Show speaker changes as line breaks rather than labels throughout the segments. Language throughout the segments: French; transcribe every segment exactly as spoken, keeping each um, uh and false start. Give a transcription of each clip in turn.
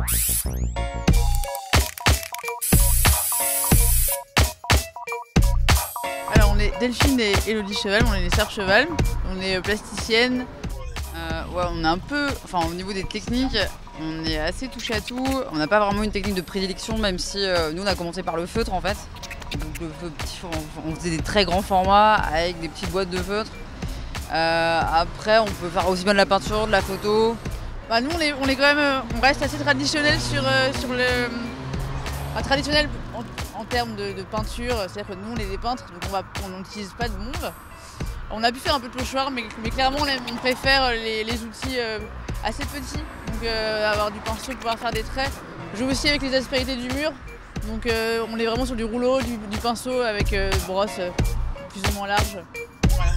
Alors on est Delphine et Élodie Cheval, on est les sœurs Cheval, on est plasticiennes. Euh, ouais, on est un peu, enfin au niveau des techniques, on est assez touché à tout. On n'a pas vraiment une technique de prédilection, même si euh, nous on a commencé par le feutre en fait. Donc le feu, petit, on faisait des très grands formats avec des petites boîtes de feutre. Euh, après on peut faire aussi bien de la peinture, de la photo. Bah, nous on est, on est quand même, on reste assez traditionnel sur, euh, sur le, enfin, traditionnel en, en termes de, de peinture. C'est-à-dire que nous on est des peintres, donc on n'utilise pas de monde. On a pu faire un peu de pochoir, mais, mais clairement on préfère les, les outils euh, assez petits, donc euh, avoir du pinceau, pouvoir faire des traits. Je joue aussi avec les aspérités du mur, donc euh, on est vraiment sur du rouleau, du, du pinceau avec euh, brosse euh, plus ou moins large. Voilà.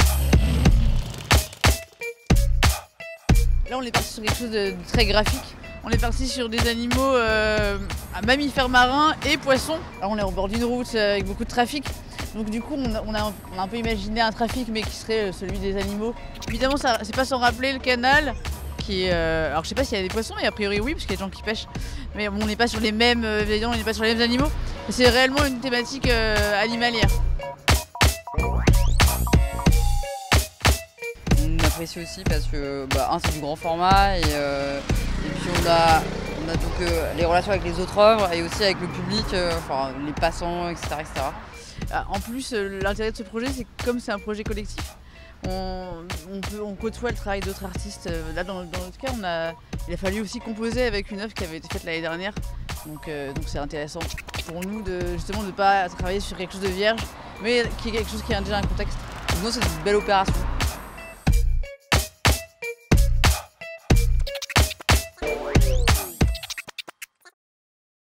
Là on est parti sur quelque chose de, de très graphique. On est parti sur des animaux euh, à mammifères marins et poissons. Alors on est au bord d'une route avec beaucoup de trafic. Donc du coup, on a, on, a, on a un peu imaginé un trafic, mais qui serait celui des animaux. Évidemment, c'est pas sans rappeler le canal, qui est... Euh, alors je sais pas s'il y a des poissons, mais a priori oui, parce qu'il y a des gens qui pêchent. Mais bon, on n'est pas sur les mêmes euh, on n'est pas sur les mêmes animaux. C'est réellement une thématique euh, animalière. On apprécie aussi parce que, bah, un, c'est du grand format, et, euh, et puis on a, on a donc euh, les relations avec les autres œuvres, et aussi avec le public, euh, enfin les passants, et cetera et cetera. En plus, l'intérêt de ce projet, c'est que comme c'est un projet collectif, on, on, peut, on côtoie le travail d'autres artistes. Là, dans, dans notre cas, on a, il a fallu aussi composer avec une œuvre qui avait été faite l'année dernière. Donc euh, donc c'est intéressant pour nous de justement de ne pas travailler sur quelque chose de vierge, mais qui est quelque chose qui a déjà un contexte. Donc nous, c'est une belle opération.